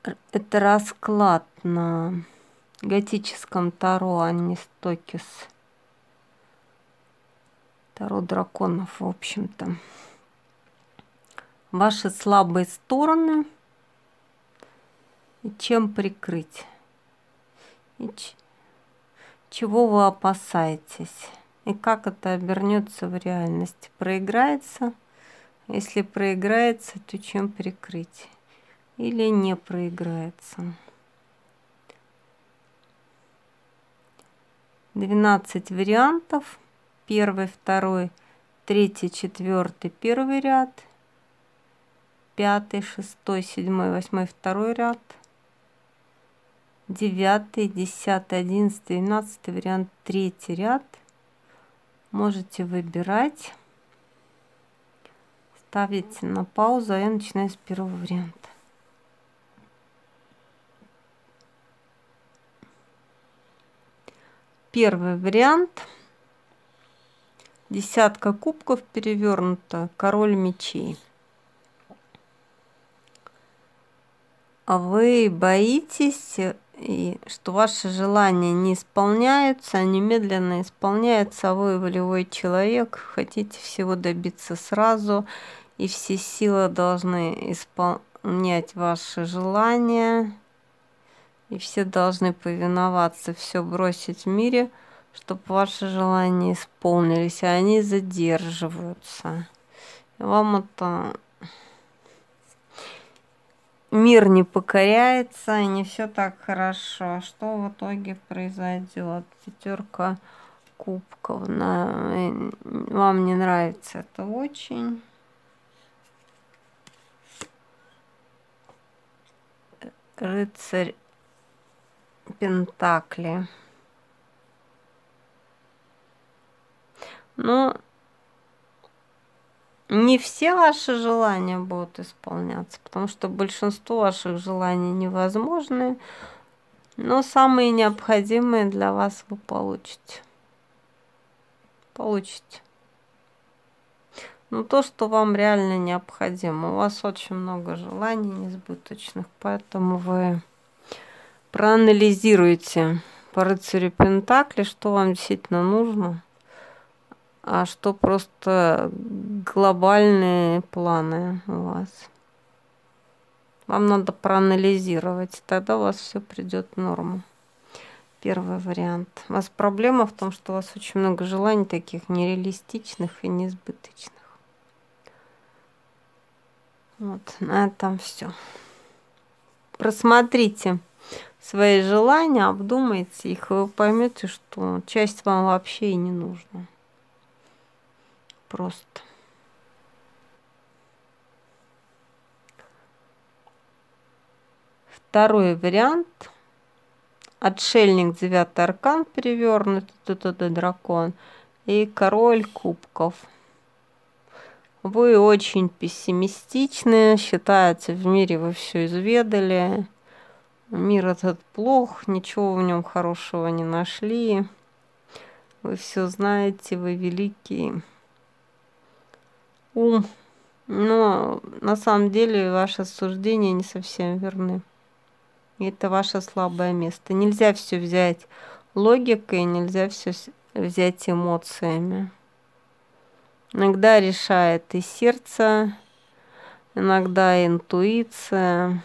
Это расклад на готическом Таро Аннистокис. Таро драконов, в общем-то. Ваши слабые стороны и чем прикрыть. И чего вы опасаетесь. И как это обернется в реальности. Проиграется? Если проиграется, то чем прикрыть? Или не проиграется? 12 вариантов. Первый, второй, третий, четвертый, первый ряд. Пятый, шестой, седьмой, восьмой, второй ряд. Девятый, десятый, одиннадцатый, двенадцатый вариант, третий ряд. Можете выбирать. Ставите на паузу, а я начинаю с первого варианта. Первый вариант. Десятка кубков перевернута, король мечей. А вы боитесь, что ваши желания не исполняются, они медленно исполняются, а вы волевой человек, хотите всего добиться сразу, и все силы должны исполнять ваши желания, и все должны повиноваться, все бросить в мире, чтобы ваши желания исполнились, а они задерживаются. И вам это... Мир не покоряется, и не все так хорошо. Что в итоге произойдет? Пятерка кубков. Вам не нравится это очень. Рыцарь Пентакли. Ну, не все ваши желания будут исполняться, потому что большинство ваших желаний невозможны, но самые необходимые для вас вы получите. Но то, что вам реально необходимо. У вас очень много желаний несбыточных, поэтому вы проанализируйте по рыцарю Пентакли, что вам действительно нужно, а что просто глобальные планы у вас. Вам надо проанализировать, тогда у вас все придет в норму. Первый вариант. У вас проблема в том, что у вас очень много желаний таких нереалистичных и несбыточных. Вот, на этом все. Просмотрите свои желания, обдумайте их, и вы поймете, что часть вам вообще и не нужна. Просто. Второй вариант. Отшельник, 9-й аркан перевернут, тут дракон, и король кубков. Вы очень пессимистичны, считаете, в мире вы все изведали, мир этот плох, ничего в нем хорошего не нашли, вы все знаете, вы великий ум, но на самом деле ваши суждения не совсем верны. Это ваше слабое место. Нельзя все взять логикой, нельзя все взять эмоциями. Иногда решает и сердце, иногда интуиция.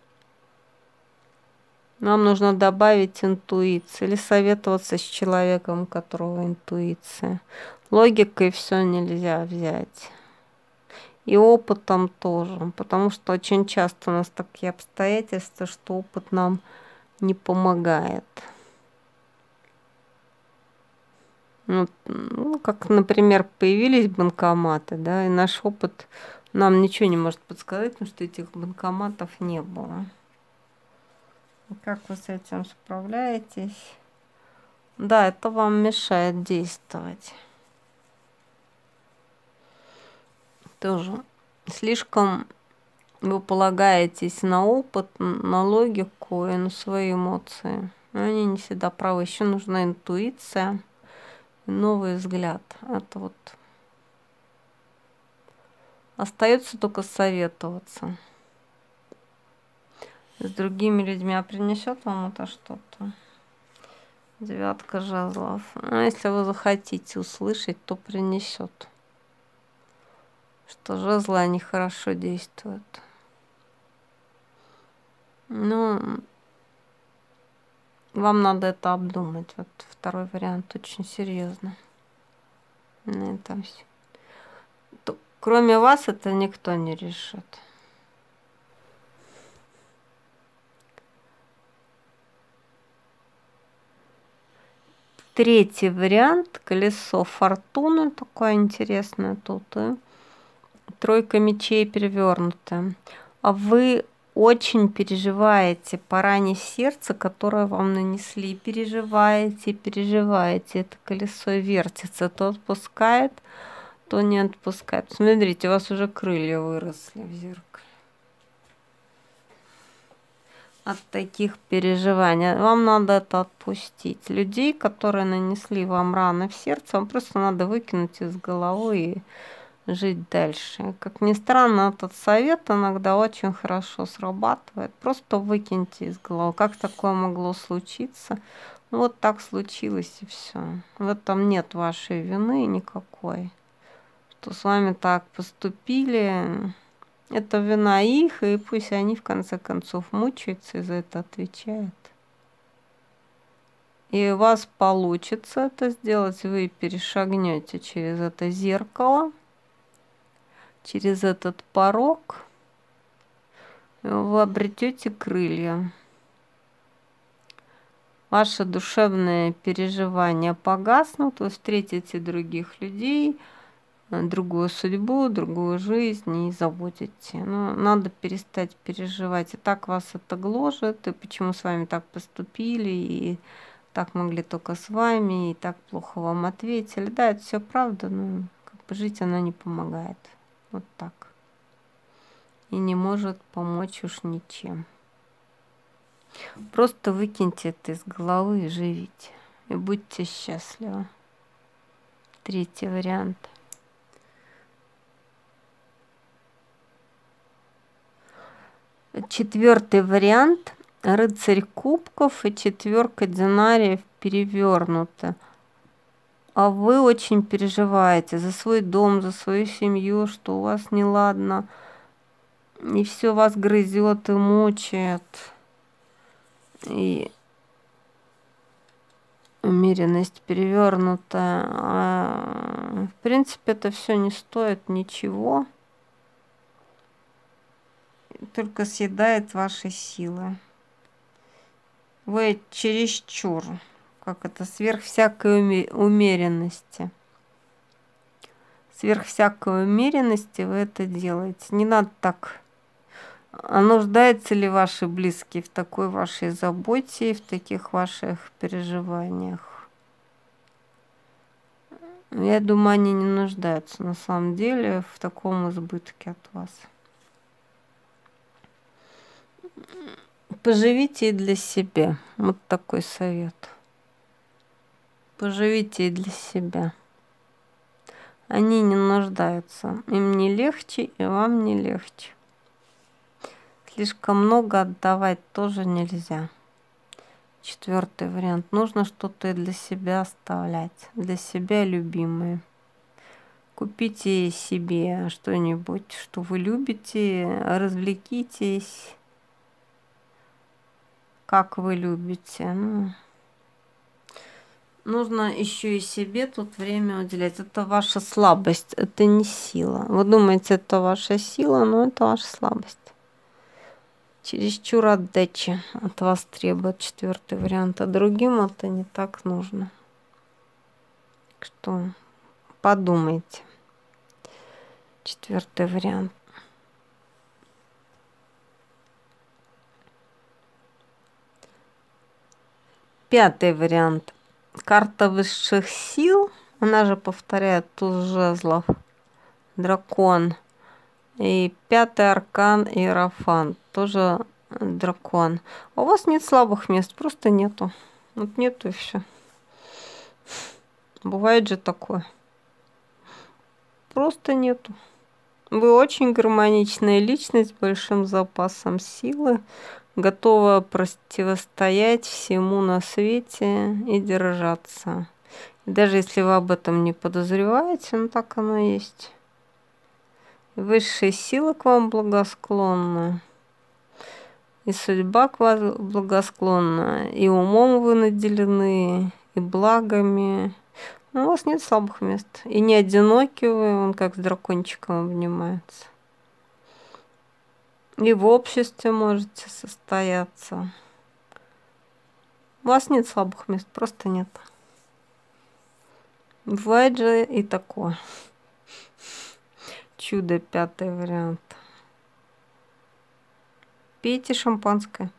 Нам нужно добавить интуицию или советоваться с человеком, у которого интуиция. Логикой все нельзя взять. И опытом тоже, потому что очень часто у нас такие обстоятельства, что опыт нам не помогает. Ну, как, например, появились банкоматы, да, и наш опыт нам ничего не может подсказать, потому что этих банкоматов не было. И как вы с этим справляетесь? Да, это вам мешает действовать. Тоже слишком вы полагаетесь на опыт, на логику и на свои эмоции. Но они не всегда правы. Еще нужна интуиция и новый взгляд. Это вот остается только советоваться. с другими людьми, а принесет вам это что-то? Девятка жезлов. Ну, если вы захотите услышать, то принесет. Что жезлы, они хорошо действуют. Ну, вам надо это обдумать. Вот второй вариант очень серьезно. На этом все. Кроме вас это никто не решит. Третий вариант. Колесо фортуны. Такое интересное тут. И тройка мечей перевернутая. А вы очень переживаете по ране сердца, которое вам нанесли. Переживаете, переживаете. Это колесо вертится. То отпускает, то не отпускает. Смотрите, у вас уже крылья выросли в зеркале. От таких переживаний. Вам надо это отпустить. Людей, которые нанесли вам раны в сердце, вам просто надо выкинуть из головы и жить дальше. Как ни странно, этот совет иногда очень хорошо срабатывает. Просто выкиньте из головы. Как такое могло случиться? Вот так случилось и все. В этом нет вашей вины никакой. Что с вами так поступили, это вина их, и пусть они в конце концов мучаются и за это отвечают. И у вас получится это сделать, вы перешагнете через это зеркало, через этот порог, вы обретете крылья. Ваши душевные переживания погаснут, вы встретите других людей, другую судьбу, другую жизнь и заботите. Но надо перестать переживать. И так вас это гложет, и почему с вами так поступили, и так могли только с вами, и так плохо вам ответили. Да, это все правда, но как бы жить она не помогает. Вот так. И не может помочь уж ничем. Просто выкиньте это из головы и живите. И будьте счастливы. Третий вариант. Четвертый вариант. Рыцарь кубков и четверка динариев перевернуты. А вы очень переживаете за свой дом, за свою семью, что у вас неладно. И все вас грызет и мучает. И умеренность перевернутая. В принципе, это все не стоит ничего. Только съедает ваши силы. Вы чересчур, как это, сверх всякой умеренности. Сверх всякой умеренности вы это делаете. Не надо так. А нуждаются ли ваши близкие в такой вашей заботе и в таких ваших переживаниях? Я думаю, они не нуждаются на самом деле в таком избытке от вас. Поживите и для себя. Вот такой совет. Поживите и для себя. Они не нуждаются. Им не легче, и вам не легче. Слишком много отдавать тоже нельзя. Четвертый вариант. Нужно что-то и для себя оставлять. Для себя любимые. Купите себе что-нибудь, что вы любите. Развлекитесь. Как вы любите. Нужно еще и себе тут время уделять. Это ваша слабость, это не сила. Вы думаете, это ваша сила, но это ваша слабость. Чересчур отдачи от вас требует четвертый вариант, а другим это не так нужно. Что подумайте. Четвертый вариант. Пятый вариант. Карта высших сил. Она же повторяет туз жезлов. Дракон. И пятый аркан Иерофант. Тоже дракон. А у вас нет слабых мест. Просто нету. Вот нету и все. Бывает же такое. Просто нету. Вы очень гармоничная личность с большим запасом силы, готова противостоять всему на свете и держаться. И даже если вы об этом не подозреваете, ну так оно и есть. Высшие силы к вам благосклонны, и судьба к вам благосклонна, и умом вы наделены, и благами. Но у вас нет слабых мест. И не одиноки вы, он как с дракончиком обнимается. И в обществе можете состояться. У вас нет слабых мест, просто нет. Бывает же и такое. Чудо, пятый вариант. Пейте шампанское.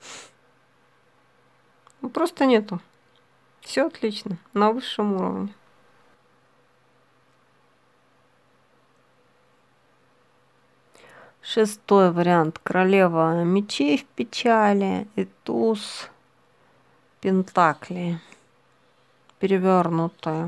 Ну, просто нету. Все отлично, на высшем уровне. Шестой вариант. Королева мечей в печали и туз пентаклей. Перевернутая.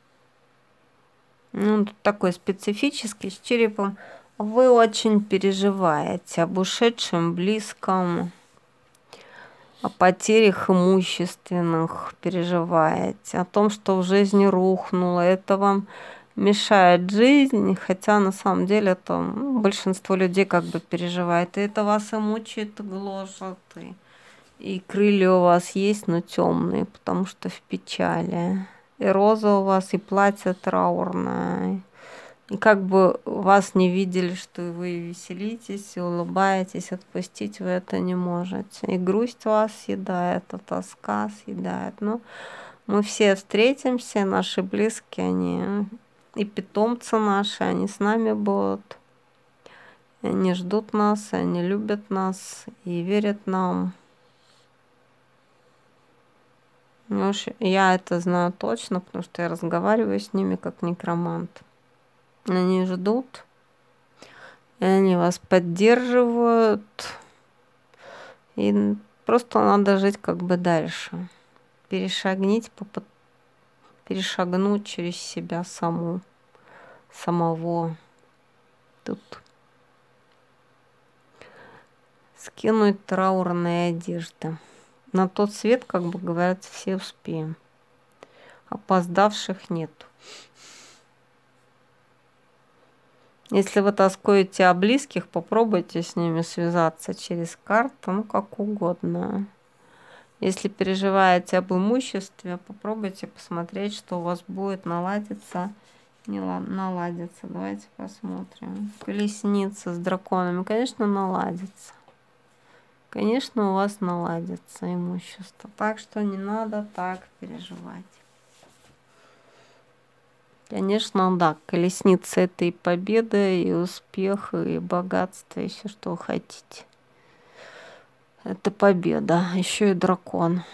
Ну, тут такой специфический, с черепом. Вы очень переживаете об ушедшем близком, о потерях имущественных переживаете, о том, что в жизни рухнуло. Это вам мешает жизнь, хотя на самом деле это большинство людей как бы переживает. И это вас и мучает, и гложет, и крылья у вас есть, но темные, потому что в печали. И роза у вас, и платье траурное. И как бы вас не видели, что вы веселитесь и улыбаетесь, отпустить вы это не можете. И грусть вас съедает, и тоска съедает. Но мы все встретимся, наши близкие, они и питомцы наши, они с нами будут. И они ждут нас, и они любят нас, и верят нам. Ну уж я это знаю точно, потому что я разговариваю с ними как некромант. Они ждут, и они вас поддерживают. И просто надо жить как бы дальше. Перешагнуть через себя самого. Тут скинуть траурные одежды. На тот свет, как бы говорят, все успеем. Опоздавших нет. Если вы тоскуете о близких, попробуйте с ними связаться через карту, ну как угодно. Если переживаете об имуществе, попробуйте посмотреть, что у вас будет наладиться, не наладится. Давайте посмотрим. Колесница с драконами, конечно, наладится. Конечно, у вас наладится имущество. Так что не надо так переживать. Конечно, да, колесница — это и победа, и успех, и богатство, и все, что вы хотите. Это победа, еще и дракон.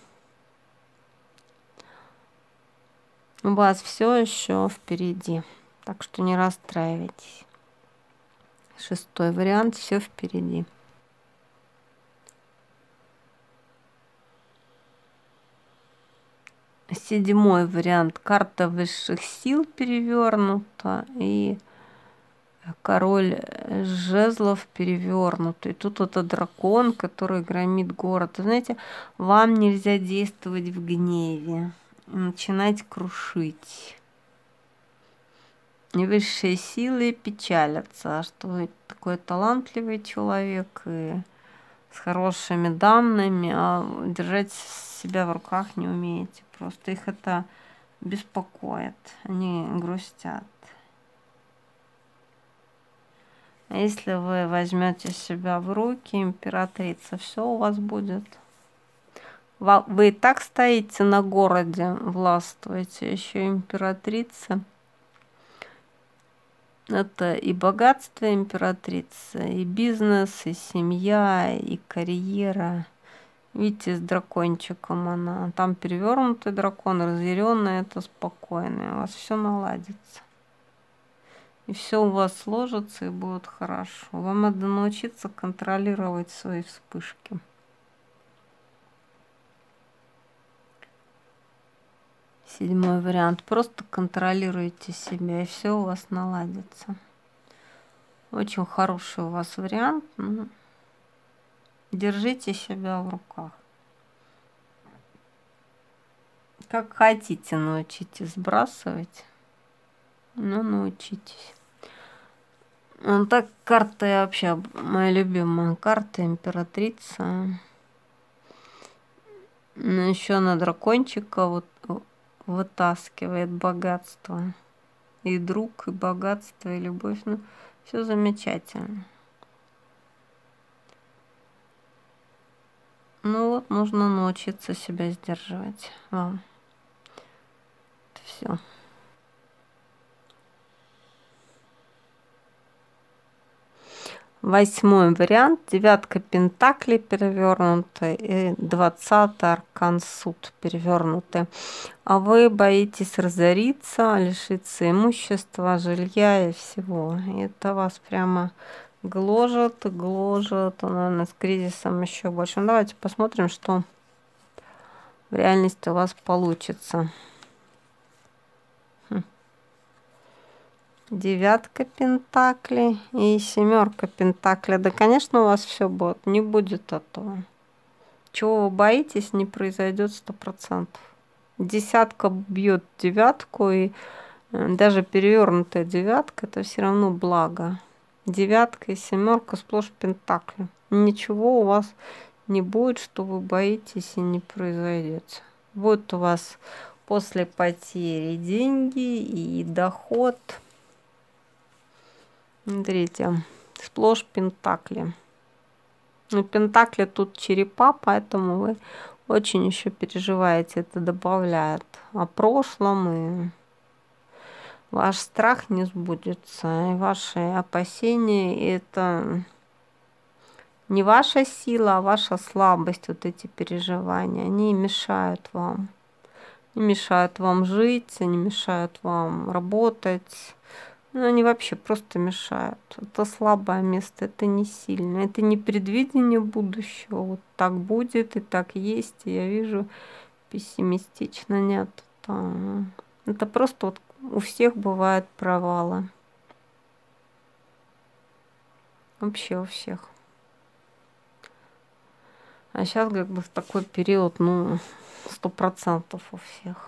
У вас все еще впереди, так что не расстраивайтесь. Шестой вариант, все впереди. Седьмой вариант, карта высших сил перевернута, и король жезлов перевернутый. Тут это дракон, который громит город. Вы знаете, вам нельзя действовать в гневе, начинать крушить. И высшие силы печалятся, что вы такой талантливый человек и с хорошими данными, а держать себя в руках не умеете. Просто их это беспокоит, они грустят. А если вы возьмете себя в руки, императрица, все у вас будет. Вы и так стоите на городе, властвуете, еще императрица. Это и богатство императрицы, и бизнес, и семья, и карьера. Видите, с дракончиком она. Там перевернутый дракон, разъяренный, это спокойный. У вас все наладится. И все у вас сложится и будет хорошо. Вам надо научиться контролировать свои вспышки. Седьмой вариант. Просто контролируйте себя, и все у вас наладится. Очень хороший у вас вариант. Ну, держите себя в руках. Как хотите, научитесь сбрасывать. Ну, научитесь. Ну, так карта я вообще моя любимая карта, императрица. Ну, еще на дракончика вот вытаскивает богатство. И друг, и богатство, и любовь. Ну, все замечательно. Ну вот, нужно научиться себя сдерживать вам. Все. Восьмой вариант. Девятка пентаклей перевернутая и 20-й аркан суд перевернутый. А вы боитесь разориться, лишиться имущества, жилья и всего. И это вас прямо гложет, гложет. Наверное, с кризисом еще больше. Ну, давайте посмотрим, что в реальности у вас получится. Девятка пентаклей и семерка пентаклей. Да, конечно, у вас все будет. Не будет этого. Чего вы боитесь, не произойдет 100%. Десятка бьет девятку, и даже перевернутая девятка это все равно благо. Девятка и семерка сплошь пентакли. Ничего у вас не будет, что вы боитесь, и не произойдет. Вот у вас после потери деньги и доход. Смотрите, сплошь пентакли. Ну, пентакли тут черепа, поэтому вы очень еще переживаете. Это добавляет о прошлом, и ваш страх не сбудется, и ваши опасения. И это не ваша сила, а ваша слабость, вот эти переживания. Они мешают вам. Они мешают вам жить, они мешают вам работать. Ну, они вообще просто мешают. Это слабое место, это не сильное, это не предвидение будущего. Вот так будет и так есть. И я вижу пессимистично. Нет. Это просто вот у всех бывают провалы. Вообще у всех. А сейчас как бы в такой период, ну, 100% у всех.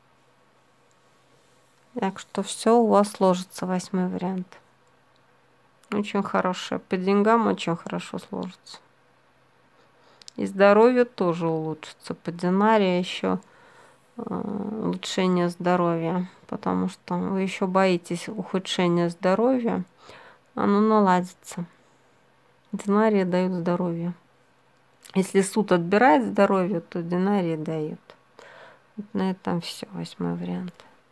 Так что все у вас сложится, восьмой вариант. Очень хорошее. По деньгам очень хорошо сложится. И здоровье тоже улучшится. По динарии еще улучшение здоровья. Потому что вы еще боитесь ухудшения здоровья. Оно наладится. Динарии дают здоровье. Если суд отбирает здоровье, то динарии дают. Вот на этом все. Восьмой вариант.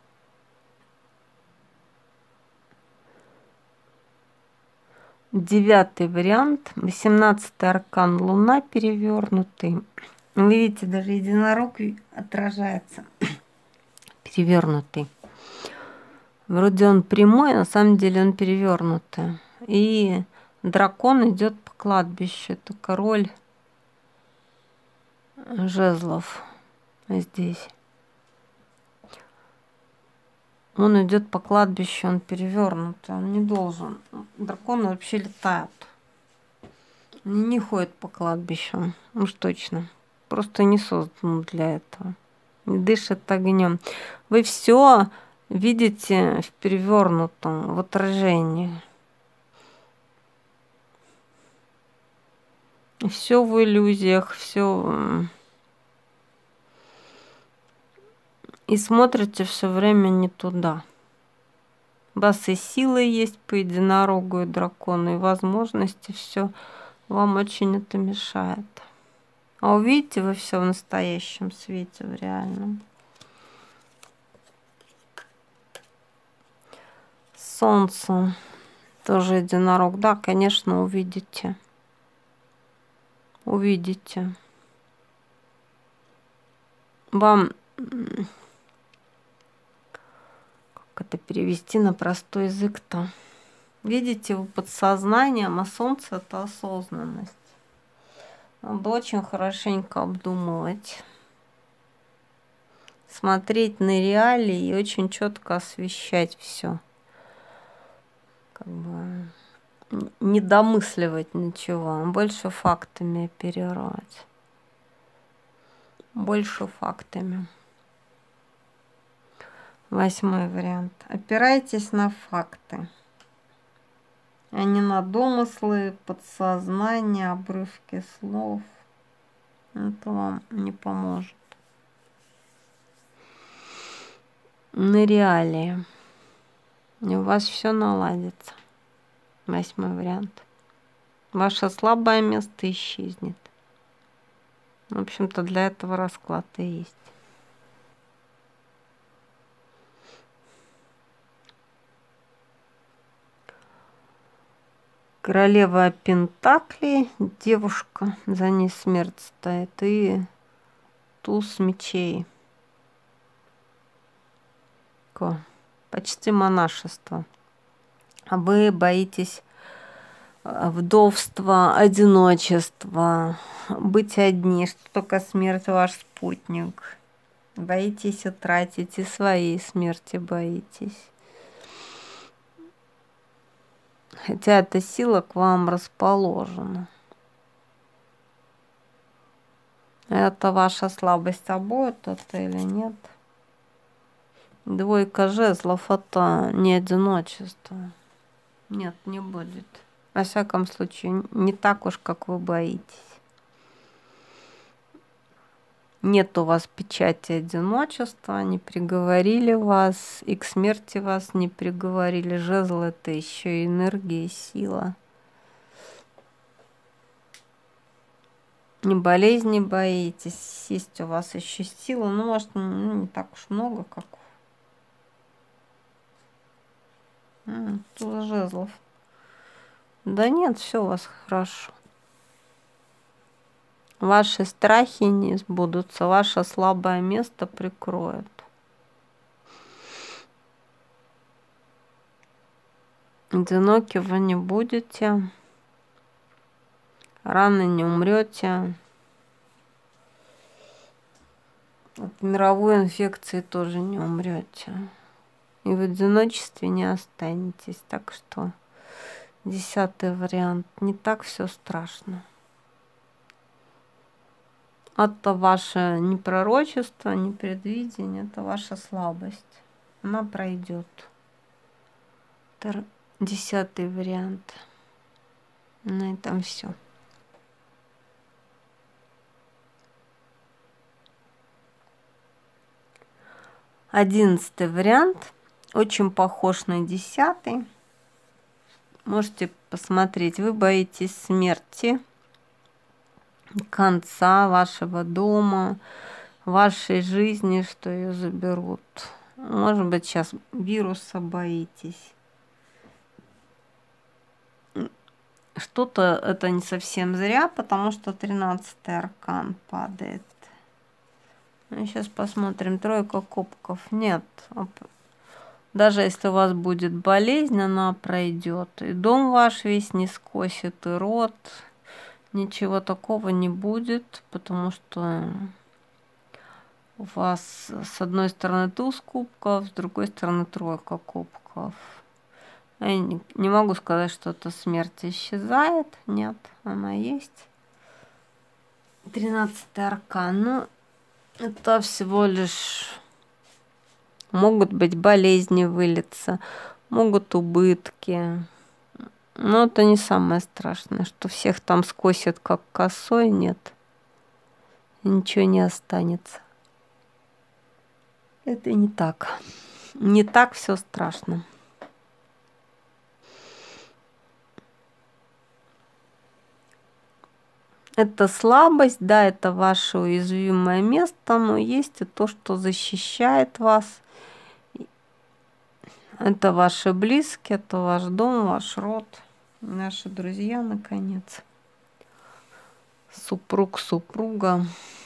Девятый вариант. 18-й аркан Луна перевернутый. Вы видите, даже единорог отражается. Перевернутый. Вроде он прямой, а на самом деле он перевернутый. И дракон идет по кладбищу. Это король жезлов здесь. Он идет по кладбищу, он перевернутый, он не должен. Драконы вообще летают. Они не ходят по кладбищам, уж точно. Просто не создан для этого. Не дышит огнем. Вы все видите в перевернутом, в отражении. Все в иллюзиях, все. И смотрите все время не туда. У вас и силы есть по единорогу и дракону, и возможности, все вам очень это мешает. А увидите вы все в настоящем свете, в реальном. Солнце. Тоже единорог. Да, конечно, увидите. Увидите. Вам... Как это перевести на простой язык-то? Видите, вы подсознанием, а солнце это осознанность. Надо очень хорошенько обдумывать. Смотреть на реалии и очень четко освещать все. Как бы не домысливать ничего, больше фактами оперировать. Больше фактами. 8-й вариант. Опирайтесь на факты, а не на домыслы, подсознание, обрывки слов. Это вам не поможет. На реалии. И у вас все наладится. 8-й вариант. Ваше слабое место исчезнет. В общем-то, для этого расклад и есть. Королева Пентаклей, девушка, за ней смерть стоит, и туз мечей. Почти монашество. А вы боитесь вдовства, одиночества, быть одни, что только смерть ваш спутник. Боитесь утратить, и своей смерти боитесь. Хотя эта сила к вам расположена. Это ваша слабость обоит это или нет? 2 жезлов это не одиночество. Нет, не будет. Во всяком случае, не так уж, как вы боитесь. Нет у вас печати одиночества, не приговорили вас, и к смерти вас не приговорили. Жезл — это еще и энергия, сила. Ни болезни боитесь, есть у вас еще сила, ну, может, не так уж много, как тут жезлов. Да нет, все у вас хорошо. Ваши страхи не сбудутся, ваше слабое место прикроют. Одиноки вы не будете, рано не умрете. От мировой инфекции тоже не умрете. И в одиночестве не останетесь. Так что 10-й вариант. Не так все страшно. Это ваше не пророчество, не предвидение, это ваша слабость. Она пройдет. 10-й вариант. На этом все. 11-й вариант. Очень похож на 10-й. Можете посмотреть. Вы боитесь смерти, конца вашего дома, вашей жизни, что ее заберут. Может быть, сейчас вируса боитесь. Что-то это не совсем зря, потому что 13-й аркан падает. Сейчас посмотрим. 3 кубков. Нет. Даже если у вас будет болезнь, она пройдет. И дом ваш весь не скосит, и род. Ничего такого не будет, потому что у вас с одной стороны туз кубков, с другой стороны 3 кубков. Я не могу сказать, что эта смерть исчезает. Нет, она есть. 13-й аркан. Ну, это всего лишь... Могут быть болезни вылиться, могут убытки. Но это не самое страшное, что всех там скосит как косой, нет. И ничего не останется. Это не так. Не так все страшно. Это слабость, да, это ваше уязвимое место, но есть и то, что защищает вас. Это ваши близкие, это ваш дом, ваш род, наши друзья, наконец. Супруг, супруга.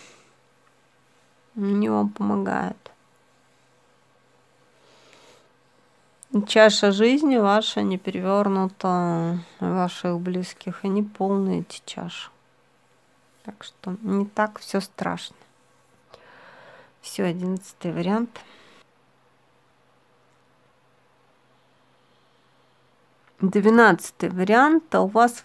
Они вам помогают. Чаша жизни ваша не перевернута ваших близких, они полные эти чаши. Так что не так все страшно. Все, 11-й вариант. 12-й вариант. А у вас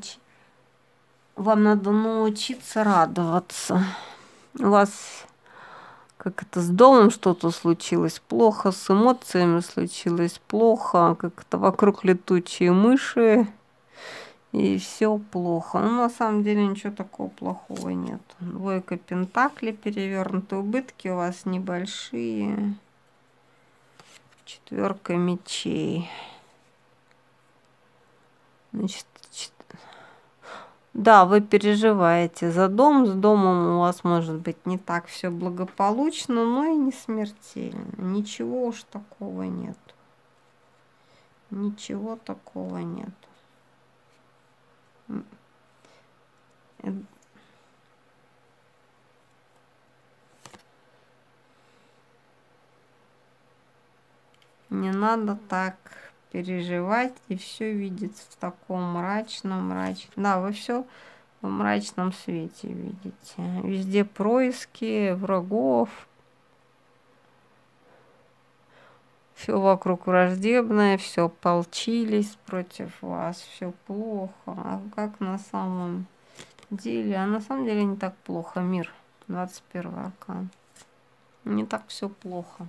вам надо научиться радоваться. У вас как это с домом что-то случилось плохо, с эмоциями случилось плохо, как это вокруг летучие мыши, и все плохо. Но на самом деле ничего такого плохого нет. Двойка пентаклей перевернуты, убытки у вас небольшие. Четверка мечей. Значит, да, вы переживаете за дом. С домом у вас может быть не так все благополучно, но и не смертельно. Ничего уж такого нет. Ничего такого нет. Не надо так переживать и все видеть в таком мрачном. Да, вы все в мрачном свете видите. Везде происки врагов. Все вокруг враждебное, все ополчились против вас, все плохо. А как на самом деле? А на самом деле не так плохо. Мир, 21 аркан. Не так все плохо.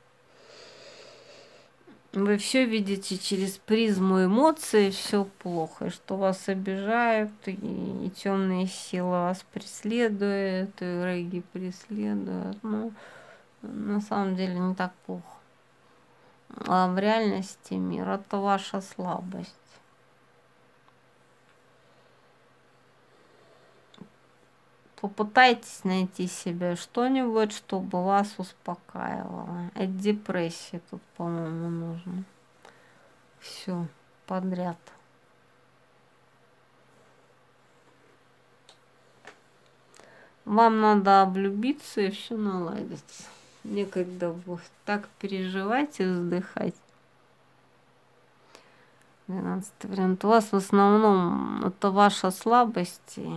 Вы все видите через призму эмоций, все плохо, и что вас обижают, и темные силы вас преследуют, и враги преследуют. Но на самом деле не так плохо. А в реальности мир — это ваша слабость. Попытайтесь найти себе что-нибудь, чтобы вас успокаивало. Это депрессия тут, по-моему, нужно. Все подряд. Вам надо облюбиться, и все наладится. Некогда будет так переживать и вздыхать. 12-й вариант. У вас в основном это ваша слабость, и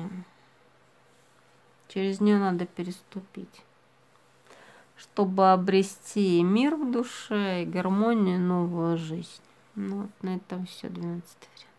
через нее надо переступить, чтобы обрести мир в душе и гармонию, новую жизнь. Ну, вот на этом все, 12-й вариант.